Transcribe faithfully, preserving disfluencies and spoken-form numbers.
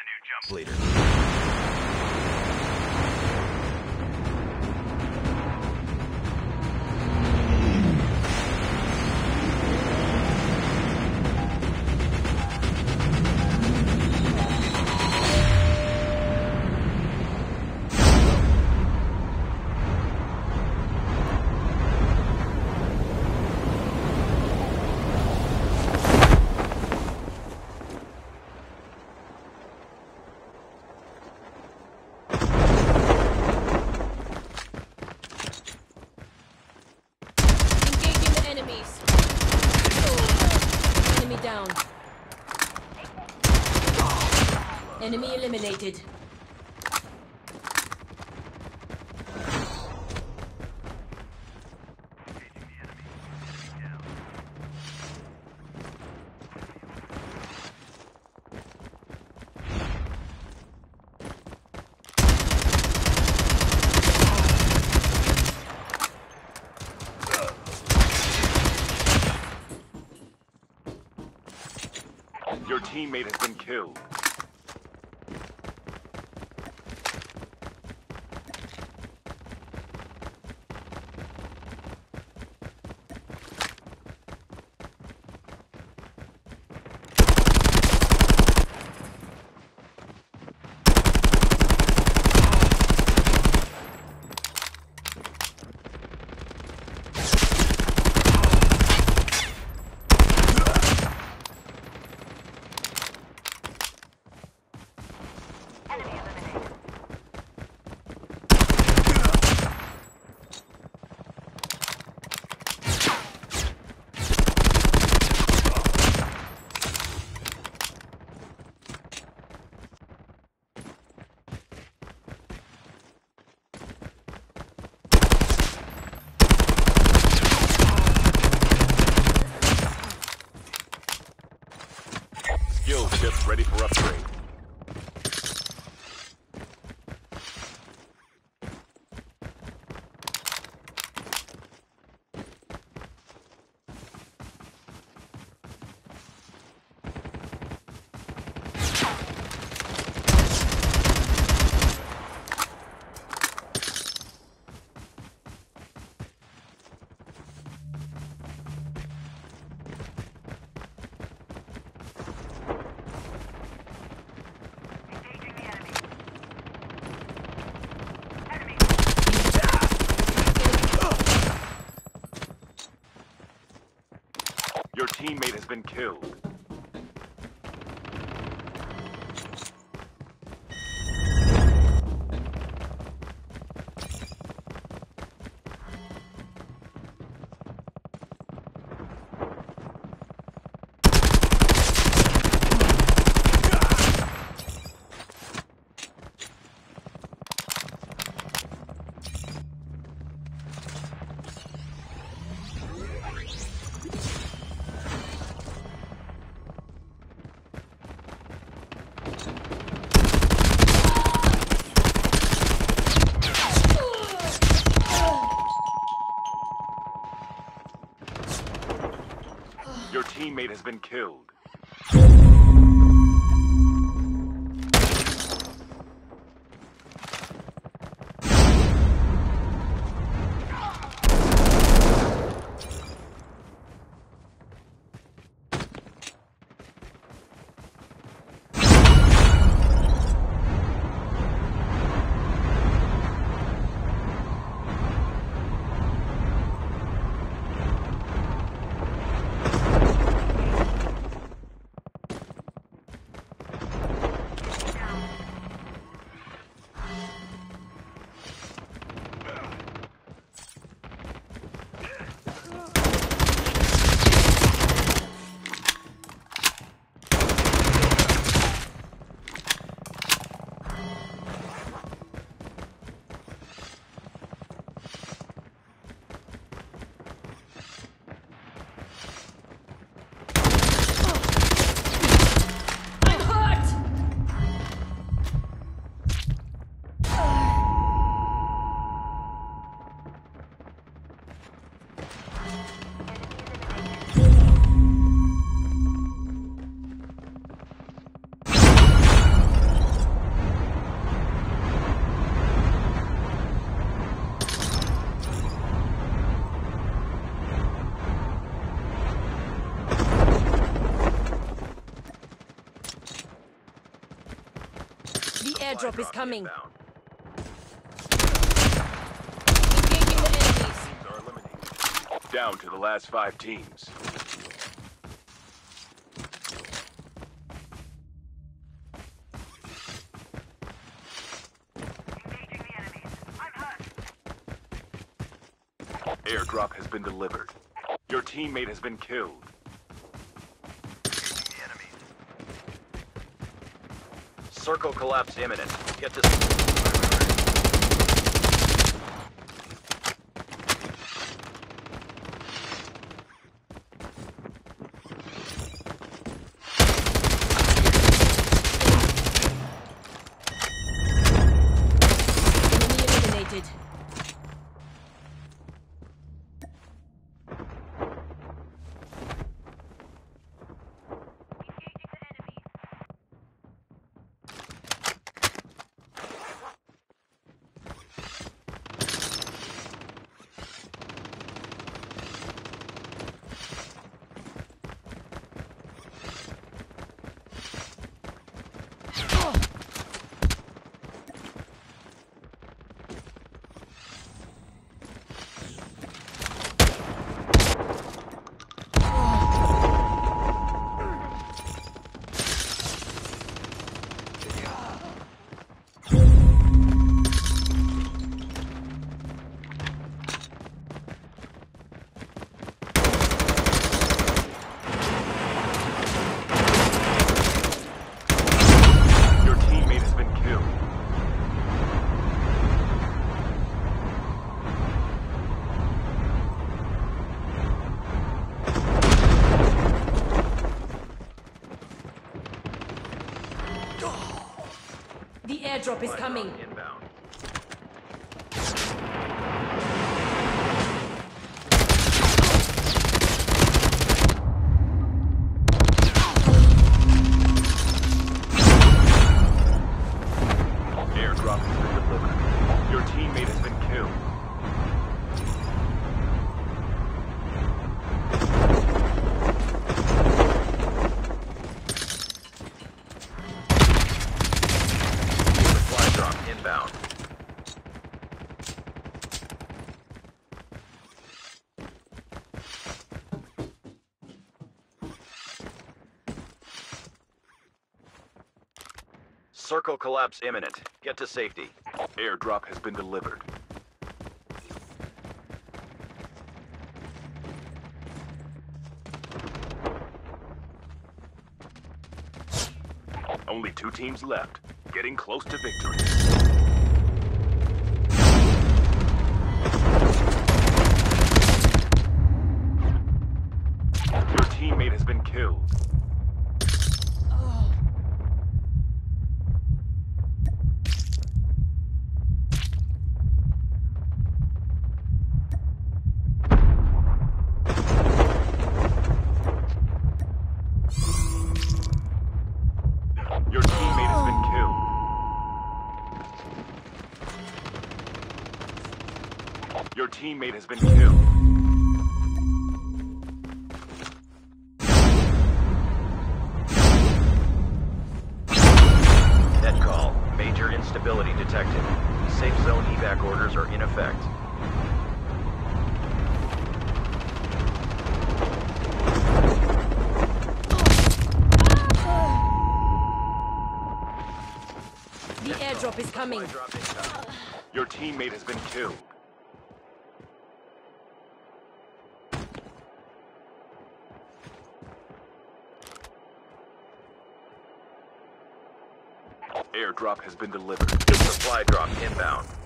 Later. Enemy eliminated. Your teammate has been killed. Skill chips ready for upgrade. Your teammate has been killed. Your teammate has been killed. The airdrop is coming. Inbound. Engaging the enemies. Teams are eliminated. Down to the last five teams. Engaging the enemies. I'm hurt. Airdrop has been delivered. Your teammate has been killed. The enemies. Circle collapse imminent. Get to... Enemy eliminated. Engaging the enemies. Your teammate has been killed. The airdrop is coming. Inbound. Airdrop has been delivered. Your teammate has been killed. Supply drop inbound. Circle collapse imminent. Get to safety. Airdrop has been delivered. Only two teams left. Getting close to victory. Your teammate has been killed. Your teammate has been killed. Your teammate has been killed. Net call. Major instability detected. Safe zone evac orders are in effect. The airdrop is coming. Supply drop inbound. Your teammate has been killed. Airdrop has been delivered. Supply drop inbound.